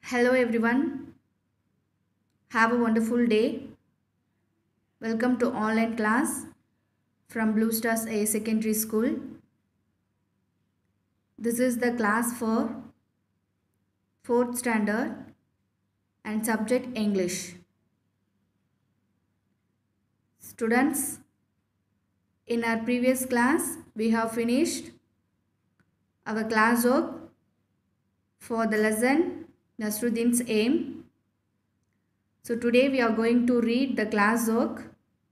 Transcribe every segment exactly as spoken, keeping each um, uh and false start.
Hello everyone. Have a wonderful day. Welcome to online class from Blue Stars A Secondary School. This is the class for fourth standard and subject English. Students, in our previous class we have finished our class work for the lesson Nasruddin's Aim. So today we are going to read the class work.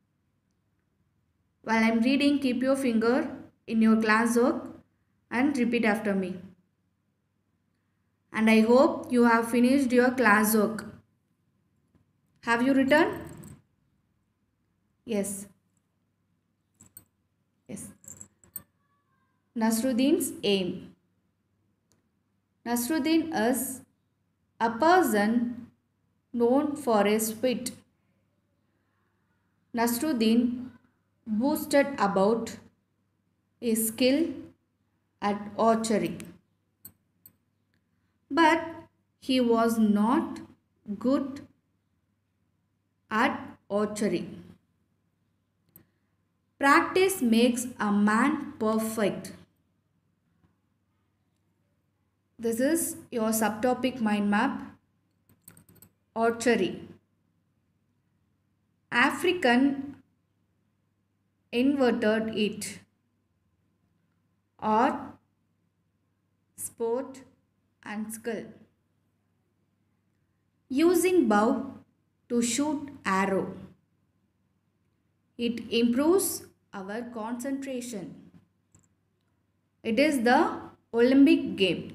While I am reading, keep your finger in your class work and repeat after me. And I hope you have finished your class work. Have you written? Yes. Yes. Nasruddin's Aim. Nasruddin is a person known for his wit. Nasruddin boasted about his skill at archery. But he was not good at archery. Practice makes a man perfect. This is your subtopic mind map. Archery. African inverted it. Art, sport and skill. Using bow to shoot arrow. It improves our concentration. It is the Olympic game.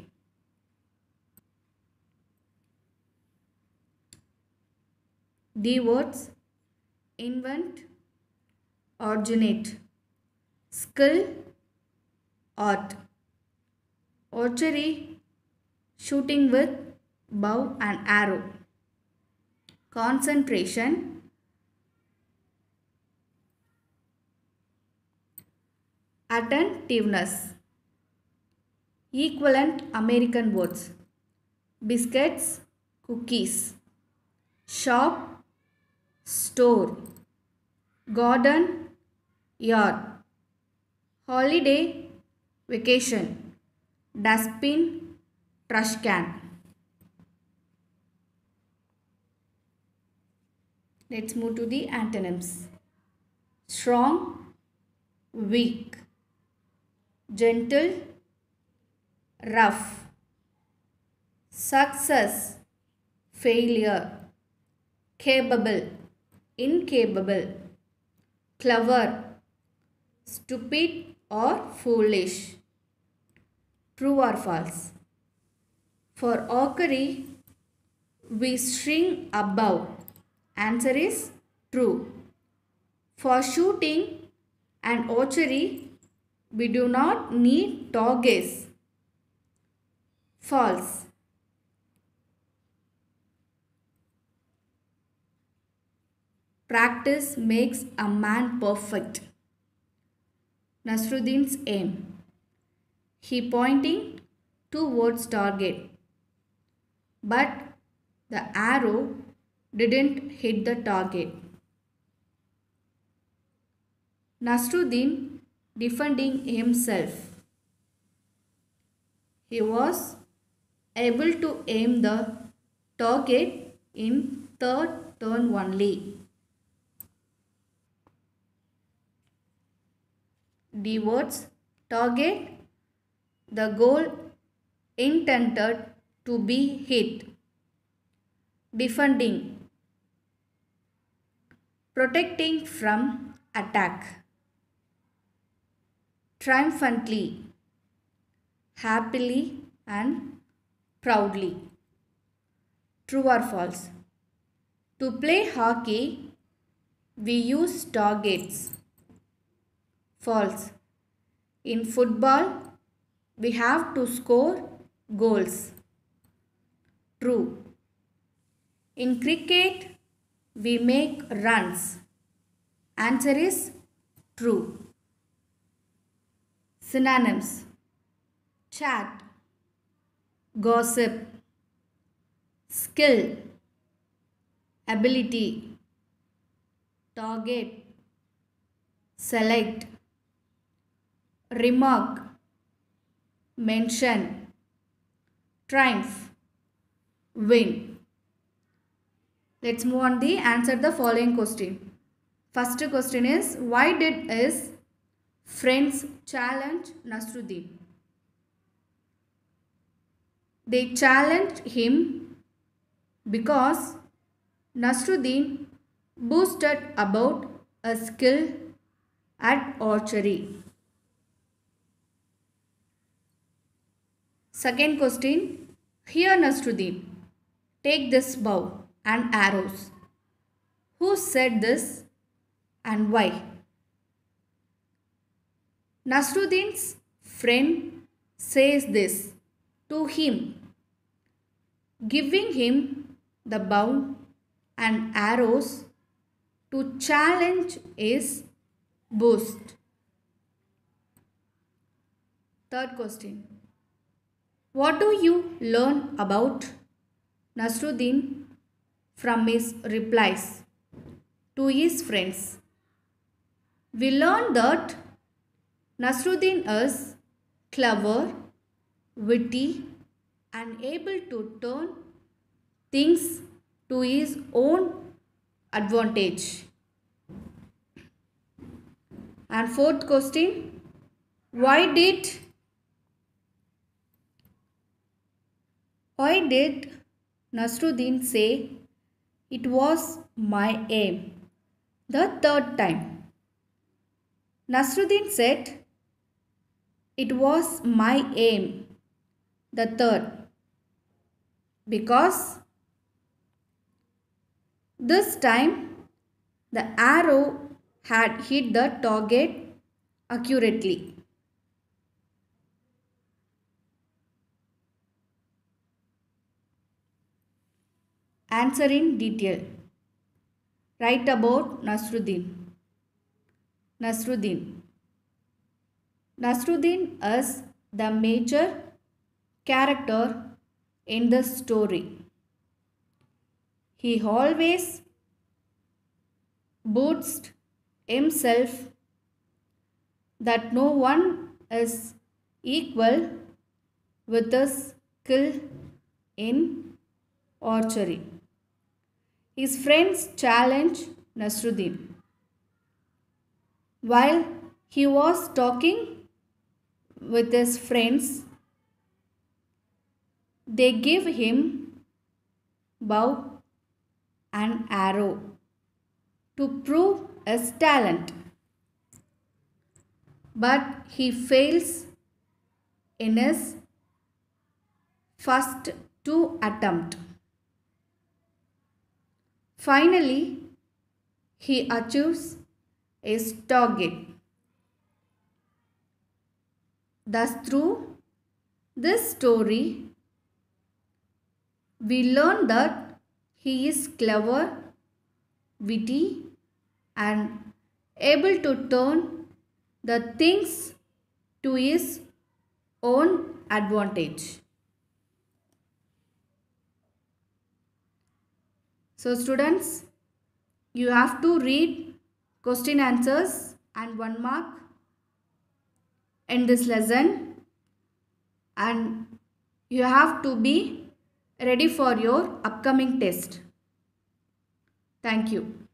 The words invent, originate, skill, art, archery, shooting with bow and arrow, concentration, attentiveness. Equivalent American words: biscuits, cookies, shop, store, garden, yard, holiday, vacation, dustbin, trash can. Let's move to the antonyms. Strong, weak, gentle, rough, success, failure, capable, incapable, clever, stupid or foolish. True or false? For archery, we string a bow. Answer is true. For shooting and archery, we do not need targets. False. Practice makes a man perfect. Nasruddin's aim. He pointing towards target, but the arrow didn't hit the target. Nasruddin defending himself. He was able to aim the target in third turn only. The words target, the goal intended to be hit. Defending, protecting from attack. Triumphantly, happily and proudly. True or false? To play hockey, we use targets. False. In football, we have to score goals. True. In cricket, we make runs. Answer is true. Synonyms: chat, gossip, skill, ability, target, select, remark, mention, triumph, win. Let's move on the answer the following question. First question is, why did his friends challenge Nasruddin? They challenged him because Nasruddin boasted about a skill at archery. Second question, here Nasruddin, take this bow and arrows. Who said this and why? Nasruddin's friend says this to him, giving him the bow and arrows to challenge his boast. Third question, what do you learn about Nasruddin from his replies to his friends? We learn that Nasruddin is clever, witty, and able to turn things to his own advantage. And fourth question, why did why did Nasruddin say it was my aim the third time? Nasruddin said it was my aim the third because this time the arrow had hit the target accurately. Answer in detail. Write about Nasruddin. Nasruddin. Nasruddin is the major character in the story. He always boasts himself that no one is equal with his skill in archery. His friends challenged Nasruddin. While he was talking with his friends, they gave him bow and arrow to prove his talent. But he fails in his first two attempts. Finally, he achieves his target. Thus, through this story, we learn that he is clever, witty, and able to turn the things to his own advantage. So students, you have to read question answers and one mark in this lesson, and you have to be ready for your upcoming test. Thank you.